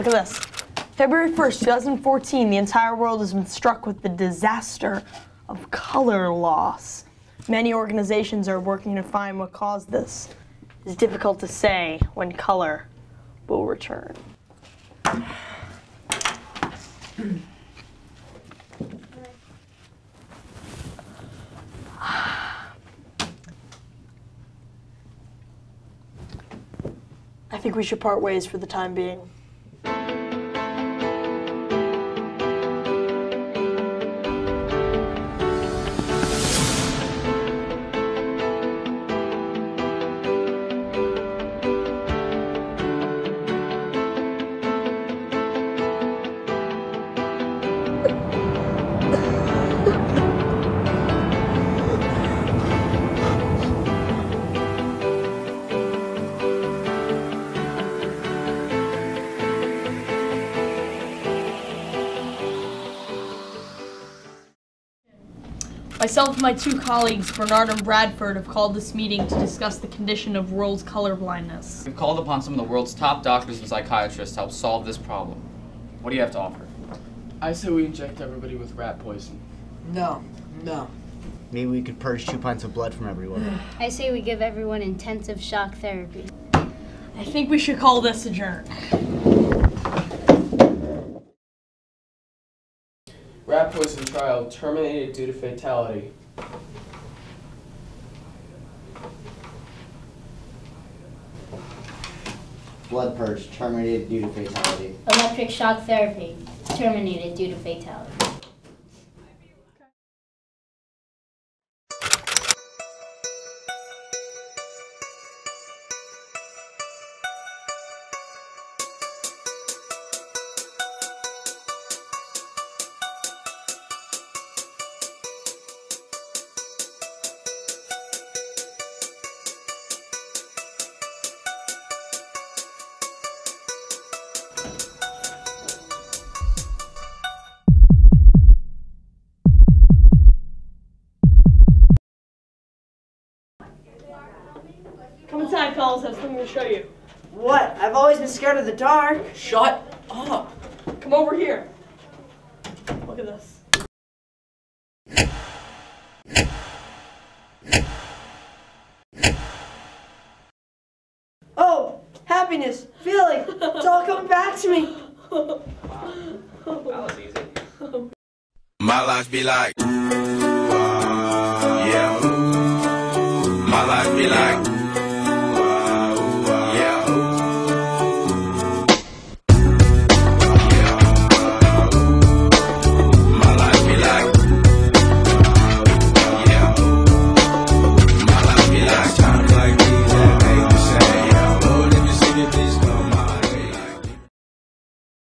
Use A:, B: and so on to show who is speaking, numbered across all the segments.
A: Look at this. February 1st, 2014, the entire world has been struck with the disaster of color loss. Many organizations are working to find what caused this. It's difficult to say when color will return. I think we should part ways for the time being. Myself and my two colleagues, Bernard and Bradford, have called this meeting to discuss the condition of world's colorblindness.
B: We've called upon some of the world's top doctors and psychiatrists to help solve this problem. What do you have to offer?
C: I say we inject everybody with rat poison.
D: No.
E: Maybe we could purge 2 pints of blood from everyone.
F: I say we give everyone intensive shock therapy.
A: I think we should call this adjourned.
C: Rat poison trial terminated due to fatality.
E: Blood purge terminated due to fatality.
F: Electric shock therapy terminated due to fatality.
A: Come inside, fellas. I have something to show you.
D: What? I've always been scared of the dark.
C: Shut up!
A: Come over here. Look at this.
D: Oh, happiness, feeling. It's all coming back to me.
B: That was easy.
G: My life be like, yeah. My life be like, yeah. My life be like, yeah. My life be like, times like these that make me say, yeah. Lord, if you see it, please come my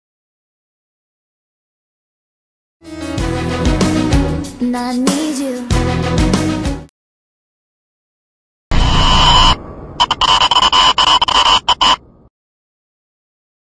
G: way.
H: And I need you.